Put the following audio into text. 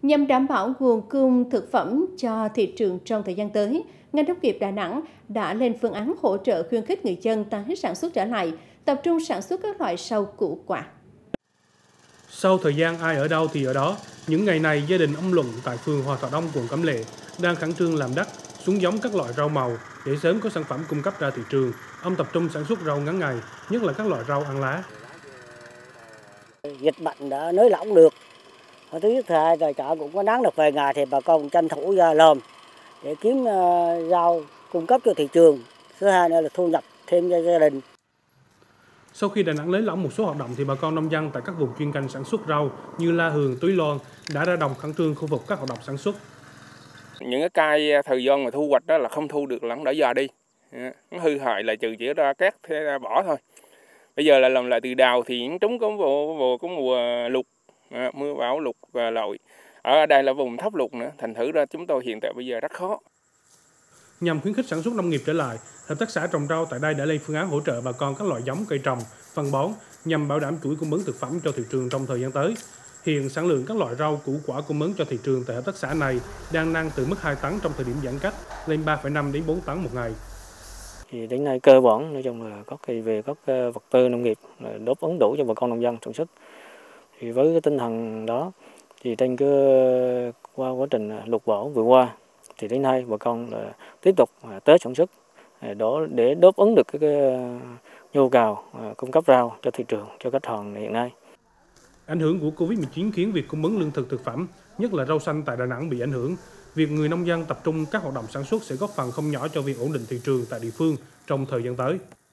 Nhằm đảm bảo nguồn cung thực phẩm cho thị trường trong thời gian tới, ngành nông nghiệp Đà Nẵng đã lên phương án hỗ trợ khuyến khích người dân tái sản xuất trở lại, tập trung sản xuất các loại rau củ quả. Sau thời gian ai ở đâu thì ở đó, những ngày này gia đình ông Luận tại phường Hòa Thọ Đông, quận Cẩm Lệ đang khẩn trương làm đất, xuống giống các loại rau màu để sớm có sản phẩm cung cấp ra thị trường. Ông tập trung sản xuất rau ngắn ngày, nhất là các loại rau ăn lá. Dịch bệnh đã nới lỏng được. Thứ nhất, thứ hai là chợ cũng có nắng được vài ngày thì bà con tranh thủ ra làm để kiếm rau cung cấp cho thị trường. Thứ hai nữa là thu nhập thêm cho gia đình. Sau khi Đà Nẵng nới lỏng một số hoạt động thì bà con nông dân tại các vùng chuyên canh sản xuất rau như La Hường, Túy Loan đã ra đồng khẩn trương khôi phục các hoạt động sản xuất. Những cái cây thời gian mà thu hoạch đó là không thu được là đã già đi, nó hư hại là trừ chỉ ra cát thế ra bỏ thôi. Bây giờ là làm lại từ đào thì trúng có mùa lụt, mưa bão lụt và lội. Ở đây là vùng thấp lụt nữa, thành thử ra chúng tôi hiện tại bây giờ rất khó. Nhằm khuyến khích sản xuất nông nghiệp trở lại, hợp tác xã trồng rau tại đây đã lên phương án hỗ trợ bà con các loại giống cây trồng, phân bón nhằm bảo đảm chuỗi cung ứng thực phẩm cho thị trường trong thời gian tới. Hiện sản lượng các loại rau củ quả cung ứng cho thị trường tại hợp tác xã này đang nâng từ mức 2 tấn trong thời điểm giãn cách lên 3,5 đến 4 tấn một ngày. Thì đến nay cơ bản nói chung là về các vật tư nông nghiệp đáp ứng đủ cho bà con nông dân sản xuất. Thì với cái tinh thần đó thì trên qua quá trình lụt bão vừa qua thì đến nay bà con là tiếp tục tới sản xuất đó để đáp ứng được cái nhu cầu cung cấp rau cho thị trường, cho khách hàng hiện nay. Ảnh hưởng của Covid-19 khiến việc cung ứng lương thực thực phẩm, nhất là rau xanh tại Đà Nẵng bị ảnh hưởng. Việc người nông dân tập trung các hoạt động sản xuất sẽ góp phần không nhỏ cho việc ổn định thị trường tại địa phương trong thời gian tới.